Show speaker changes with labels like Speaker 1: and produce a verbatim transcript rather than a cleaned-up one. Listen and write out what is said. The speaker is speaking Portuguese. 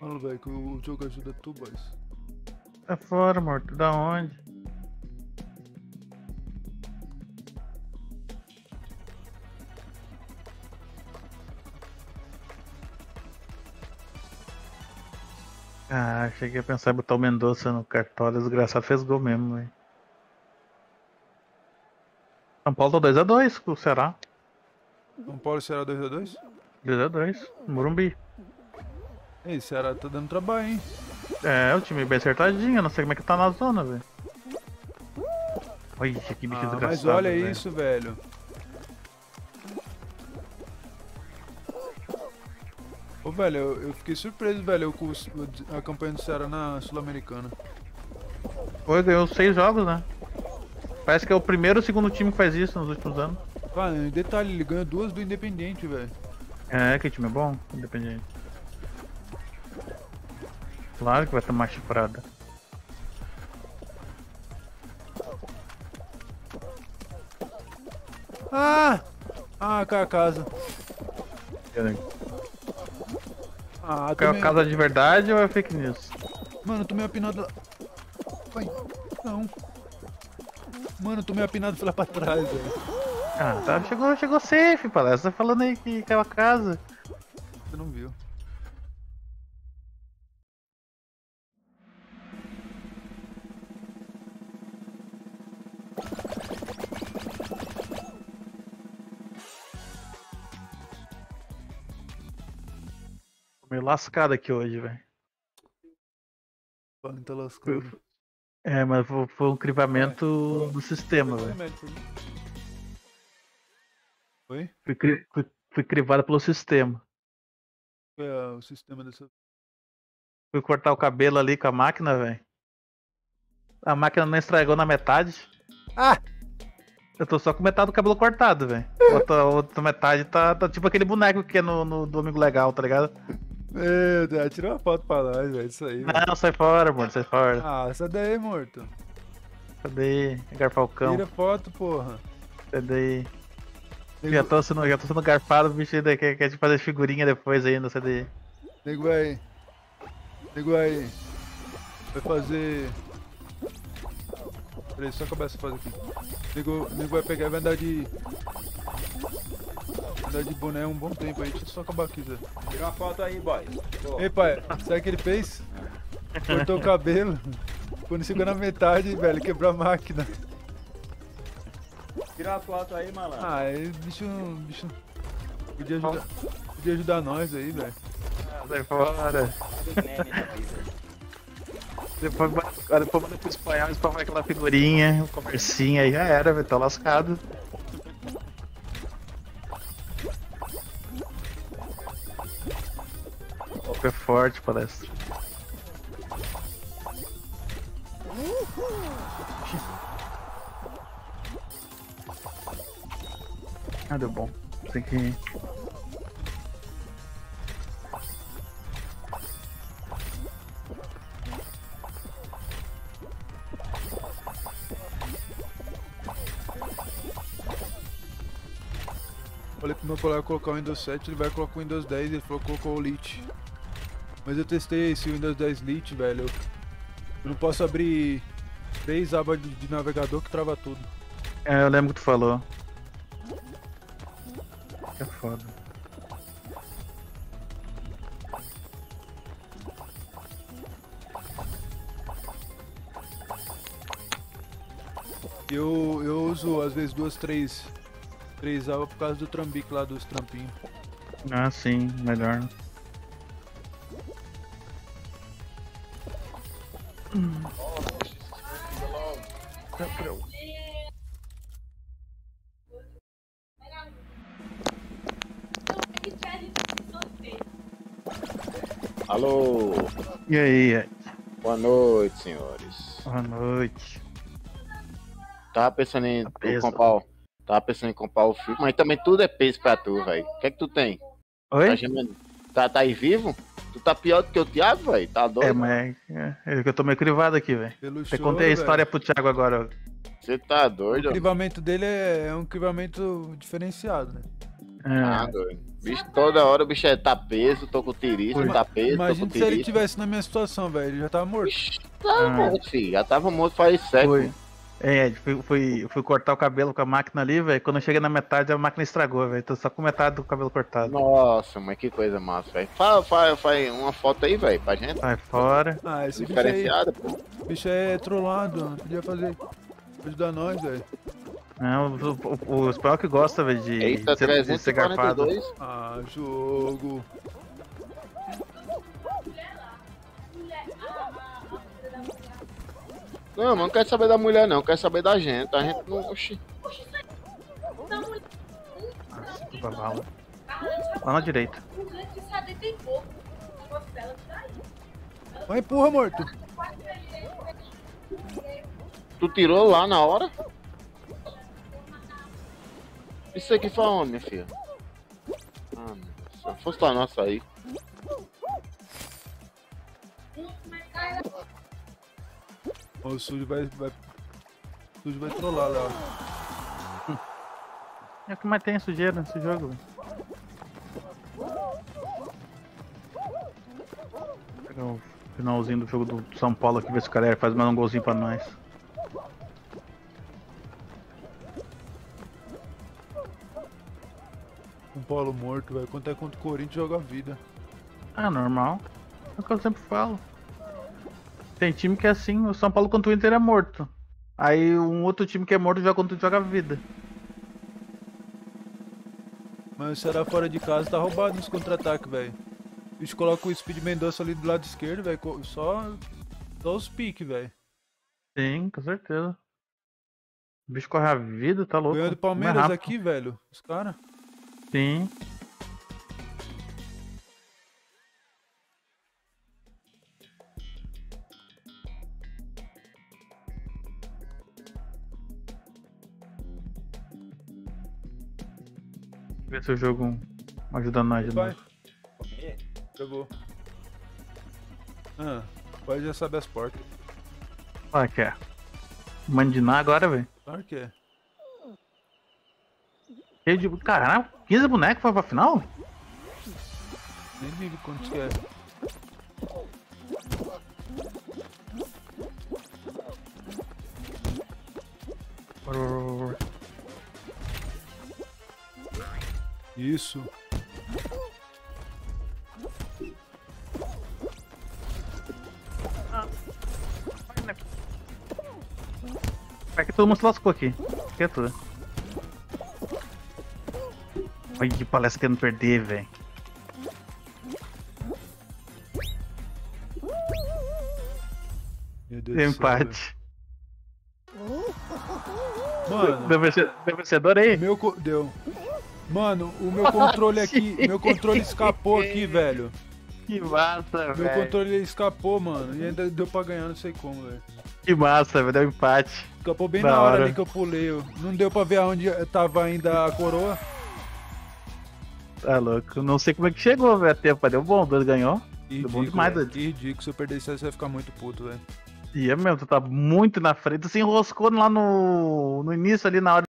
Speaker 1: Fala, velho, que o jogo ajuda tu, boys.
Speaker 2: Tá fora, morto. Da onde? Ah, cheguei a pensar em botar o Mendonça no cartola. O desgraçado fez gol mesmo, velho. São Paulo tá dois a dois com o Ceará.
Speaker 1: São Paulo e Ceará dois a dois?
Speaker 2: dois a dois. Morumbi.
Speaker 1: Ei, Ceará tá dando trabalho, hein?
Speaker 2: É, o time bem acertadinho. Eu não sei como é que tá na zona, velho. Olha que bicho
Speaker 1: Ah,
Speaker 2: desgraçado.
Speaker 1: mas olha
Speaker 2: velho.
Speaker 1: isso, velho. Ô, velho, eu, eu fiquei surpreso, velho, com os- a campanha do Ceará na Sul-Americana.
Speaker 2: Foi, ganhou seis jogos, né? Parece que é o primeiro ou segundo time que faz isso nos últimos anos.
Speaker 1: Cara, em detalhe, ele ganhou duas do Independente, velho.
Speaker 2: É, que time é bom, independente. Claro que vai tomar chifrada.
Speaker 1: Ah! Ah, cai a casa. Ah,
Speaker 2: É
Speaker 1: tomei...
Speaker 2: casa de verdade ou é fake news?
Speaker 1: Mano, eu tomei a pinada... Vai, não. Mano, eu tomei a pinada lá pra trás, velho.
Speaker 2: Ah, tá, chegou, chegou safe, palestra. Você tá falando aí que caiu a casa.
Speaker 1: Você não viu.
Speaker 2: Tô meio lascado aqui hoje, velho.
Speaker 1: Falando tá lascando.
Speaker 2: É, mas foi, foi um crivamento do sistema, velho.
Speaker 1: Oi?
Speaker 2: Fui, cri, fui, fui crivado pelo sistema.
Speaker 1: Qual é o sistema dessa...
Speaker 2: Fui cortar o cabelo ali com a máquina, velho. A máquina não estragou na metade.
Speaker 1: Ah!
Speaker 2: Eu tô só com metade do cabelo cortado, velho. Outra, outra metade tá, tá tipo aquele boneco que é no, no Domingo Legal, tá ligado?
Speaker 1: Meu Deus, tira uma foto pra nós, velho. Isso aí, velho.
Speaker 2: Não, sai fora, amor, sai fora.
Speaker 1: Ah, sai daí, morto.
Speaker 2: Cadê? Garfalcão.
Speaker 1: Tira foto, porra.
Speaker 2: Cadê?
Speaker 1: Nego,
Speaker 2: Já tô sendo, já tô sendo garfado, o bicho ainda quer, quer te fazer figurinha depois ainda, C D.
Speaker 1: nego vai... Nego vai... Vai fazer... Peraí, só acabar essa fase aqui. Nego, nego vai pegar e vai andar de... Andar de boné um bom tempo aí. Deixa eu só acabar aqui, Zé.
Speaker 3: Tira uma foto aí, boy. Pô,
Speaker 1: Ei, pai, sabe o que ele fez? Cortou o cabelo. Quando chegou na metade, velho, quebrou a máquina.
Speaker 3: tira uma foto aí, malandro.
Speaker 1: Ah, aí, bicho... bicho... Podia ajudar... Podia ajudar nós aí, velho.
Speaker 2: Sai fora.
Speaker 3: Tudo meme da vida.
Speaker 2: Depois, manda- depois manda pro espanhol, eles põem aquela figurinha, um comercinho aí, já era, velho, tá lascado. Golpe é forte, palestra. Ah, deu bom. Tem que...
Speaker 1: Falei pro meu colega colocar o Windows sete, ele vai colocar o Windows dez, ele falou que colocou o Lite. Mas eu testei esse Windows dez Lite, velho. Eu não posso abrir três abas de, de navegador que trava tudo.
Speaker 2: É, eu lembro que tu falou. É foda.
Speaker 1: Eu, eu uso às vezes duas, três, três abas por causa do trambique lá dos trampinhos.
Speaker 2: Ah, sim, melhor.
Speaker 3: Alô,
Speaker 2: E aí, é?
Speaker 3: boa noite, senhores.
Speaker 2: Boa noite.
Speaker 3: Tava pensando em
Speaker 2: Tá
Speaker 3: tu
Speaker 2: peso.
Speaker 3: comprar o... Tava pensando em comprar o filme, mas também tudo é peso pra tu, velho. O que é que tu tem? Tá,
Speaker 2: Oi?
Speaker 3: gemendo? tá, tá aí vivo? Tu tá pior do que o Thiago, velho? Tá doido?
Speaker 2: É, mas é, é que eu tô meio crivado aqui, velho.
Speaker 1: Pelo
Speaker 2: Eu
Speaker 1: choro,
Speaker 2: contei a história
Speaker 1: velho.
Speaker 2: pro Thiago agora.
Speaker 3: Você tá
Speaker 1: O
Speaker 3: doido?
Speaker 1: crivamento dele é, é um crivamento diferenciado, né?
Speaker 3: Ah,
Speaker 2: É,
Speaker 3: doido. Bicho, toda hora o bicho é, tá preso, tô com tirista,
Speaker 1: Ima-
Speaker 3: tá preso, tô com
Speaker 1: Imagina se ele
Speaker 3: tirista.
Speaker 1: tivesse na minha situação, velho. Ele já tava morto.
Speaker 3: Ixi, tava
Speaker 2: Ah.
Speaker 3: morto, filho. Já tava morto faz século.
Speaker 2: foi. É, fui, fui, fui cortar o cabelo com a máquina ali, velho. Quando eu cheguei na metade, a máquina estragou, velho. Tô só com metade do cabelo cortado.
Speaker 3: Nossa, mas que coisa massa, velho. Faz, faz, faz uma foto aí, velho, pra gente.
Speaker 2: Sai fora.
Speaker 1: Ah, esse bicho aí,
Speaker 3: Diferenciada, pô.
Speaker 1: bicho aí é trollado, mano. Podia fazer. Ajudar nós, velho.
Speaker 2: Não, o, o, o espanhol que gosta, velho, de,
Speaker 3: Eita,
Speaker 2: de ser, de
Speaker 3: trezentos
Speaker 2: ser
Speaker 3: e quarenta e
Speaker 2: garfado.
Speaker 3: dois.
Speaker 1: Ah, jogo.
Speaker 3: Não, mas não quero saber da mulher, não. Quero saber da gente. A gente não. Oxi.
Speaker 2: Nossa, que bavala. Lá na direita.
Speaker 1: Vai, empurra, morto.
Speaker 3: Tu tirou lá na hora? Isso aqui foi onde, minha filha? Ah, meu Deus. Se fosse lá nossa aí.
Speaker 1: Ó, o sujo vai, vai. O sujo vai trollar lá.
Speaker 2: É o que mais tem sujeira nesse jogo, velho. Vou pegar o finalzinho do jogo do São Paulo aqui, ver se o cara faz mais um golzinho pra nós.
Speaker 1: Um Paulo morto, velho. Quanto é contra o Corinthians joga a vida.
Speaker 2: Ah, normal. É o que eu sempre falo. Tem time que é assim, o São Paulo contra o Inter é morto. Aí um outro time que é morto joga contra o Inter joga a vida.
Speaker 1: Mas o Ceará fora de casa tá roubado nos contra-ataques, velho. O bicho coloca o Speed Mendonça ali do lado esquerdo, velho. Só. Só os piques, velho.
Speaker 2: Sim, com certeza. O bicho corre a vida, tá louco.
Speaker 1: Ganhou do
Speaker 2: Mais
Speaker 1: Palmeiras
Speaker 2: rápido.
Speaker 1: aqui, velho. Os caras.
Speaker 2: Sim. Ver se o jogo ajuda nós de
Speaker 1: Vai.
Speaker 2: novo.
Speaker 1: Jogou. Ah, pode já sabe as portas.
Speaker 2: Olha que é. Mandinar agora, velho.
Speaker 1: Claro que é.
Speaker 2: Cheio de. Caralho, quinze bonecos foi pra final?
Speaker 1: Nem ligo quantos que é. Isso.
Speaker 2: É que todo mundo se lascou aqui. Que é tudo. Olha que palestra querendo perder, velho.
Speaker 1: Meu Deus
Speaker 2: Deu
Speaker 1: do céu,
Speaker 2: empate.
Speaker 1: velho. Mano,
Speaker 2: Deu vencedor, deu vencedor aí?
Speaker 1: meu co... deu. Mano, o meu controle aqui, meu controle escapou aqui, velho.
Speaker 2: Que massa,
Speaker 1: Meu
Speaker 2: velho.
Speaker 1: controle escapou, mano. E ainda deu pra ganhar, não sei como, velho.
Speaker 2: Que massa, velho. Deu empate.
Speaker 1: Escapou bem
Speaker 2: Da
Speaker 1: na hora
Speaker 2: hora.
Speaker 1: ali que eu pulei. eu- Não deu pra ver aonde tava ainda a coroa.
Speaker 2: Tá louco. Não sei como é que chegou, velho. A tempo deu bom, o dois ganhou.
Speaker 1: Que
Speaker 2: Deu bom
Speaker 1: ridículo,
Speaker 2: demais,
Speaker 1: velho.
Speaker 2: doido.
Speaker 1: Que ridículo. Se eu perder isso aí, você vai ficar muito puto, velho.
Speaker 2: E é mesmo, tu tá muito na frente. Tu se enroscou lá no, no início, ali na hora.